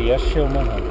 die Ersche um haben.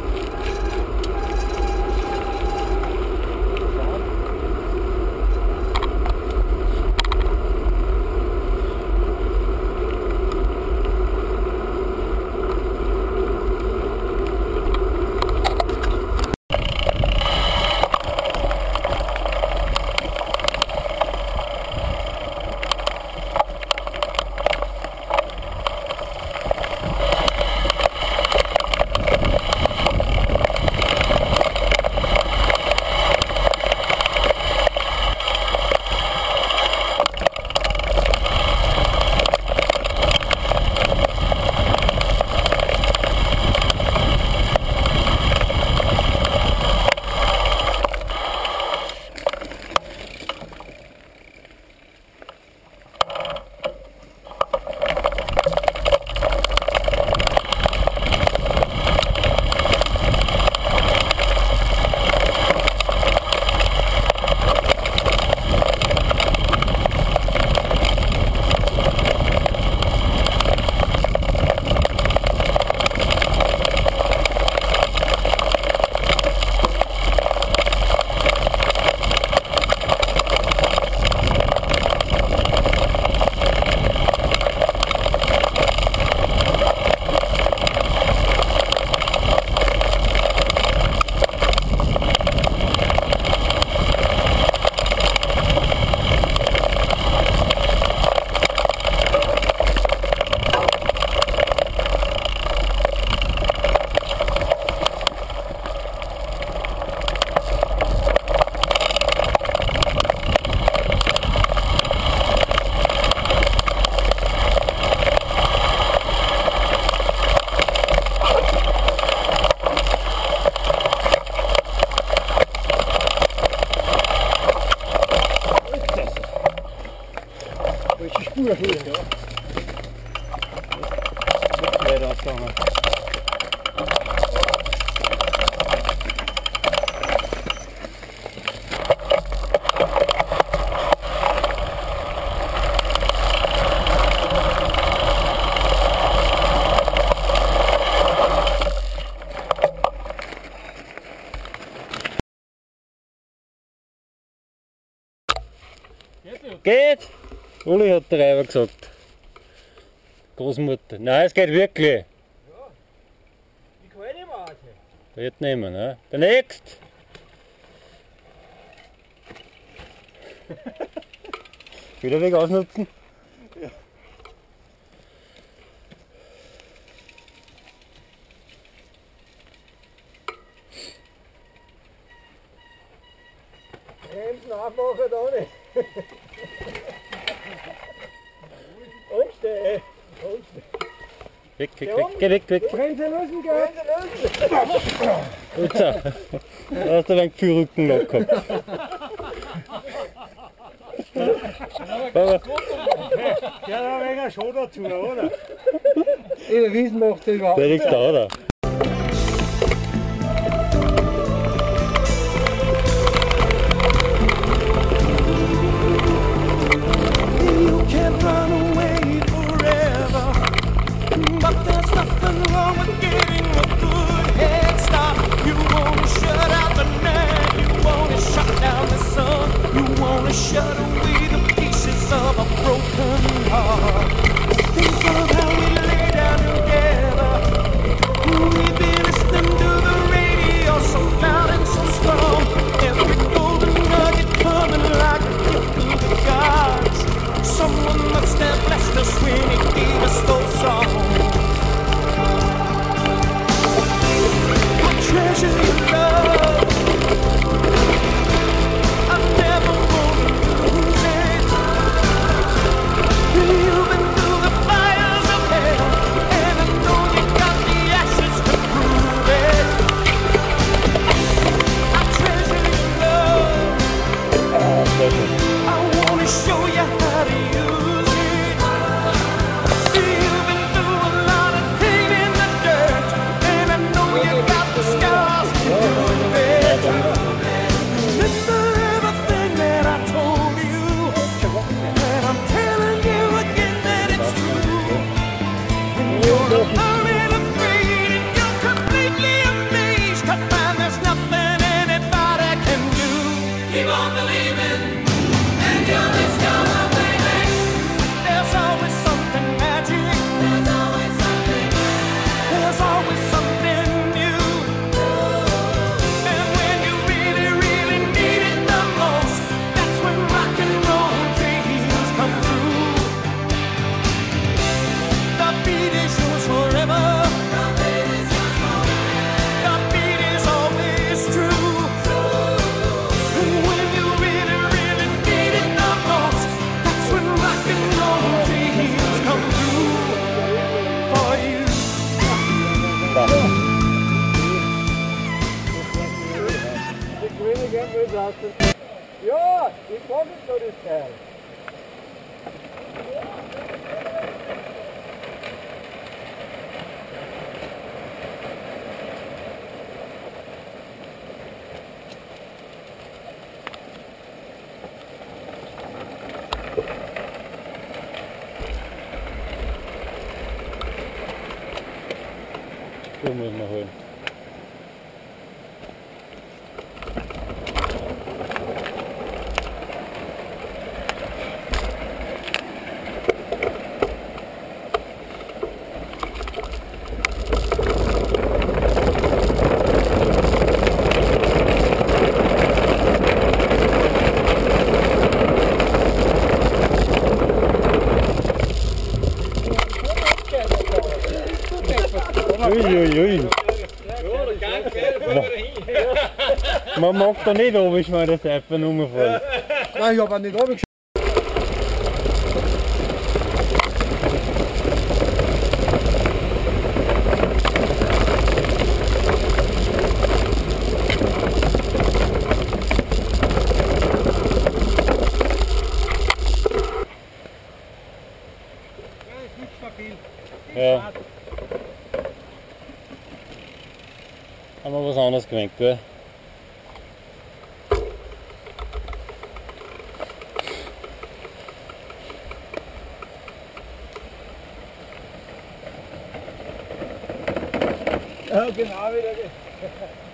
Spur hin, ja. Nicht weiter ausgegangen. Geht! Uli hat der Reiber gesagt. Großmutter. Nein, es geht wirklich. Ja, ich kann nicht mehr raus. Wird nehmen, ne? Der nächste! Wieder Weg ausnutzen? Ja. Bremsen abmachen da nicht. Umstehen. Weg, geh weg, weg. Bremse lösen, gell? Jetzt, da hast du einen Gefühlrücken noch gehabt. Ja, da wäre er schon dazu, oder? In Wiesen macht er überhaupt Der liegt da, oder? Shut away the pieces of a broken heart. Think of how we lay down together. irgendwo draußen. Ja, ich mag es doch das Teil. So muss man holen. Uiuiui. Man mag da nicht oben schneiden, dass einfach umfällt. Nein, ich habe auch nicht runtergeschaut. Ja. Haben wir was anderes gemerkt, gell? Ja, genau wieder.